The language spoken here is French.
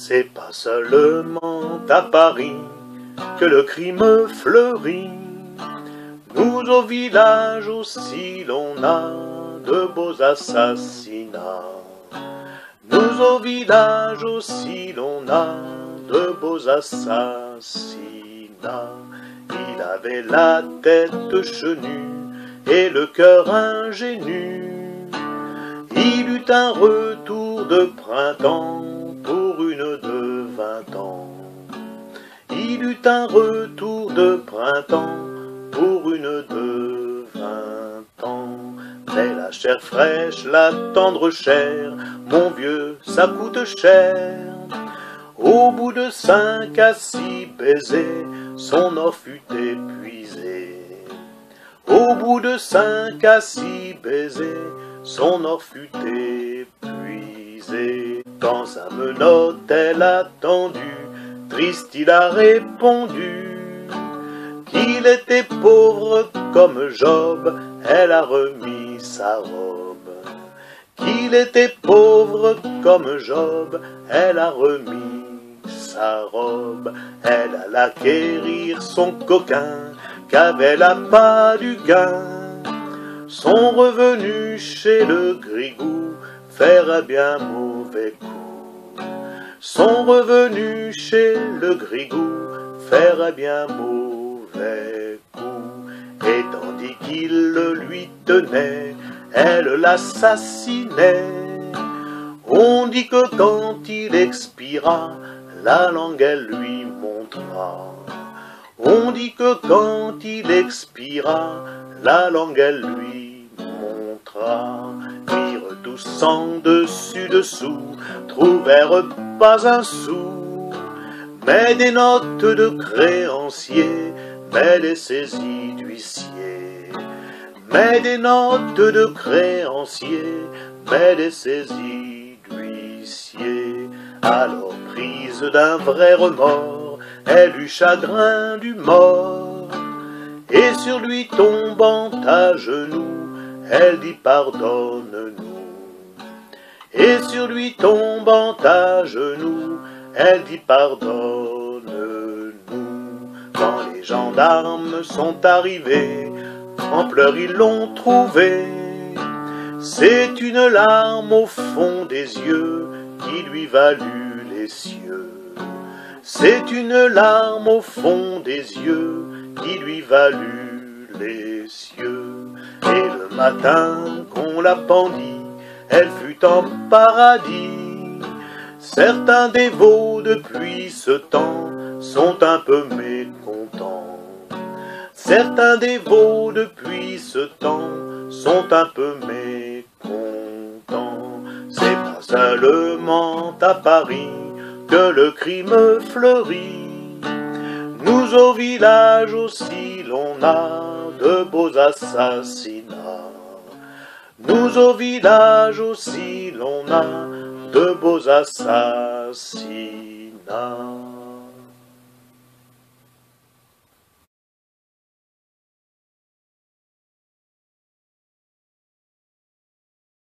C'est pas seulement à Paris que le crime fleurit. Nous au village aussi l'on a de beaux assassinats. Nous au village aussi l'on a de beaux assassinats. Il avait la tête chenue et le cœur ingénu. Il eut un retour de printemps pour une de 20 ans. Il eut un retour de printemps pour une de 20 ans. Mais la chair fraîche, la tendre chair, mon vieux, ça coûte cher. Au bout de 5 à 6 baisers, son or fut épuisé. Au bout de 5 à 6 baisers, son or fut épuisé. Quand sa menotte elle a tendu, triste il a répondu qu'il était pauvre comme Job, elle a remis sa robe. Qu'il était pauvre comme Job, elle a remis sa robe. Elle alla acquérir son coquin, qu'avait la pas du gain. Son revenu chez le grigou ferait bien mauvais coup. Son revenu chez le grigou ferait bien mauvais coup. Et tandis qu'il le lui tenait, elle l'assassinait. On dit que quand il expira, la langue elle lui montra. On dit que quand il expira, la langue elle lui montra. Virent tous en dessus dessous, trouvèrent pas un sou, mais des notes de créanciers, mais des saisies d'huissiers. Mais des notes de créanciers, mais des saisies d'huissiers. Alors prise d'un vrai remords, elle eut chagrin du mort, et sur lui tombant à genoux, elle dit pardonne-nous. Et sur lui tombant à genoux, elle dit pardonne-nous. Quand les gendarmes sont arrivés, en pleurs ils l'ont trouvé. C'est une larme au fond des yeux qui lui valut les cieux. C'est une larme au fond des yeux qui lui valut les cieux. Et le matin qu'on la pendit, elle fut en paradis. Certains dévots depuis ce temps sont un peu mécontents. Certains dévots depuis ce temps sont un peu mécontents. C'est pas seulement à Paris que le crime fleurit. Nous au village aussi l'on a de beaux assassinats. Nous au village aussi l'on a de beaux assassinats.